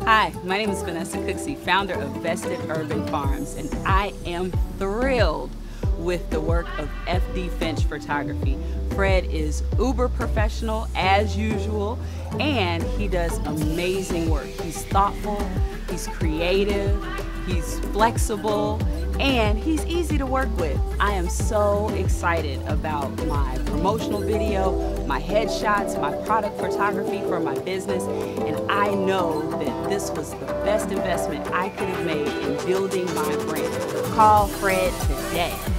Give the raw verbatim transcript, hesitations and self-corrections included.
Hi, my name is Vanessa, founder of Vested Urban Farms, and I am thrilled with the work of F D Finch Photography. Fred is uber professional as usual, and he does amazing work. He's thoughtful, he's creative, he's flexible, and he's easy to work with. I am so excited about my promotional video, my headshots, my product photography for my business, and I know that this was the best investment I could have made in building my brand. Call Fred today.